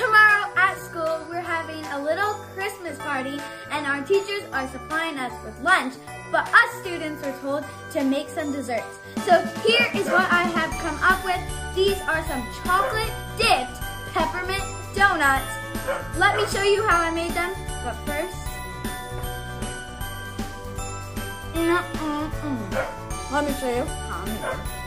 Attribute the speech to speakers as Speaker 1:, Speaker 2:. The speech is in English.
Speaker 1: Tomorrow at school, we're having a little Christmas party and our teachers are supplying us with lunch, but us students were told to make some desserts. So here is what I have come up with. These are some chocolate dipped peppermint donuts. Let me show you how I made them, but first, let me show you how I made them.